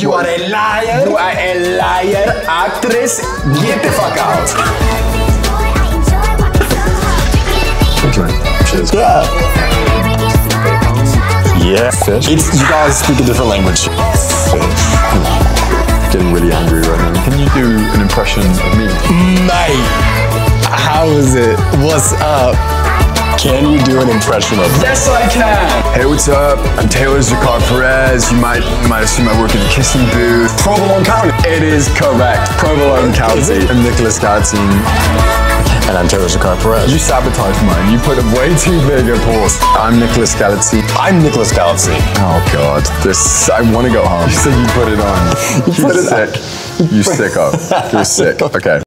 You are a liar. You are a liar, actress. Get the fuck out. Thank you, man. Cheers. Yeah. Yeah. Fish. You guys speak a different language. Fish. Getting really angry right now. Can you do an impression of me? Mate, how is it? What's up? Can you do an impression of me? Yes, I can. Hey, what's up? I'm Zakhar Perez. You might have seen my work in the kissing booth. Provolone County. It is correct. Provolone County. I'm Galitzine. And I'm Zakhar Perez. You sabotaged mine. You put a way too big a pause. I'm Galitzine. I'm Galitzine. Oh God, I want to go home. You said you put it on. You sick. You sicko. You're sick. Okay.